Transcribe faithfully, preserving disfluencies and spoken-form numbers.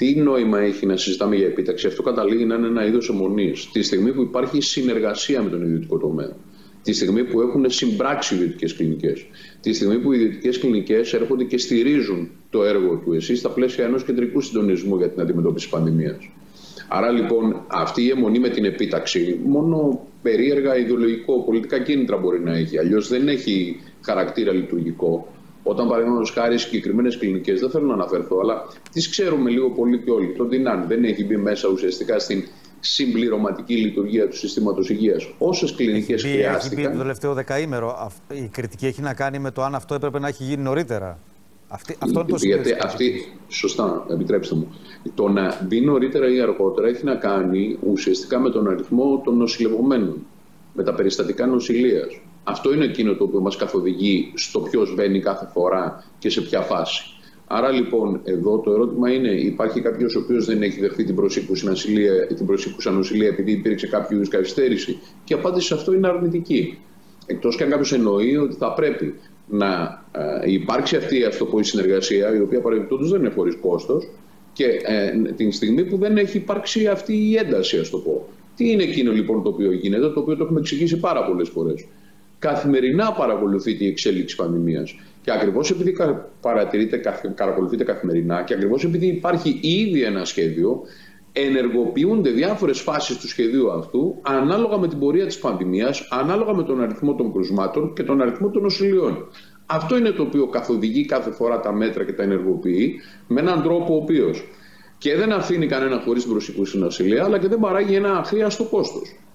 τι νόημα έχει να συζητάμε για επίταξη? Αυτό καταλήγει να είναι ένα είδος αιμονής. Τη στιγμή που υπάρχει συνεργασία με τον ιδιωτικό τομέα, τη στιγμή που έχουν συμπράξει ιδιωτικές κλινικές, τη στιγμή που οι ιδιωτικές κλινικές έρχονται και στηρίζουν το έργο του ΕΣΥ στα πλαίσια ενός κεντρικού συντονισμού για την αντιμετώπιση της πανδημίας. Άρα λοιπόν αυτή η αιμονή με την επίταξη μόνο περίεργα ιδεολογικό, πολιτικά κίνητρα μπορεί να έχει. Αλλιώς δεν έχει χαρακτήρα λειτουργικό. Όταν παραδείγματος χάρη συγκεκριμένες κλινικές, δεν θέλω να αναφερθώ, αλλά τις ξέρουμε λίγο πολύ και όλοι. Το Ντινάν δεν έχει μπει μέσα ουσιαστικά στην συμπληρωματική λειτουργία του συστήματος υγείας. Όσες κλινικές έχει χρειάστηκαν. Έχει πει το τελευταίο δεκαήμερο. Η κριτική έχει να κάνει με το αν αυτό έπρεπε να έχει γίνει νωρίτερα. Αυτή, αυτό είναι το Γιατί αυτή, σωστά, επιτρέψτε μου. Το να μπει νωρίτερα ή αργότερα έχει να κάνει ουσιαστικά με τον αριθμό των νοσηλευομένων, με τα περιστατικά νοσηλείας. Αυτό είναι εκείνο το οποίο μας καθοδηγεί στο ποιος μπαίνει κάθε φορά και σε ποια φάση. Άρα λοιπόν εδώ το ερώτημα είναι, υπάρχει κάποιος ο οποίος δεν έχει δεχθεί την προσήκουσα νοσηλεία, την προσήκουσα νοσηλεία επειδή υπήρξε κάποιο είδους καθυστέρηση? Και η απάντηση σε αυτό είναι αρνητική. Εκτός και αν κάποιος εννοεί ότι θα πρέπει να ε, υπάρξει αυτή αυτό που η συνεργασία, η οποία παρεμπιπτόντως δεν είναι χωρίς κόστος, και ε, την στιγμή που δεν έχει υπάρξει αυτή η ένταση, ας το πω. Τι είναι εκείνο λοιπόν το οποίο γίνεται, το οποίο το έχουμε εξηγήσει πάρα πολλές φορές? Καθημερινά παρακολουθείται η εξέλιξη πανδημίας. Και ακριβώς επειδή παρατηρείται, παρακολουθείται καθημερινά και ακριβώς επειδή υπάρχει ήδη ένα σχέδιο, ενεργοποιούνται διάφορες φάσεις του σχεδίου αυτού ανάλογα με την πορεία της πανδημίας, ανάλογα με τον αριθμό των κρουσμάτων και τον αριθμό των νοσηλειών. Αυτό είναι το οποίο καθοδηγεί κάθε φορά τα μέτρα και τα ενεργοποιεί με έναν τρόπο ο οποίος και δεν αφήνει κανένα χωρίς προσήκουση νοσηλεία, αλλά και δεν παράγει ένα αχρίαστο κόστος.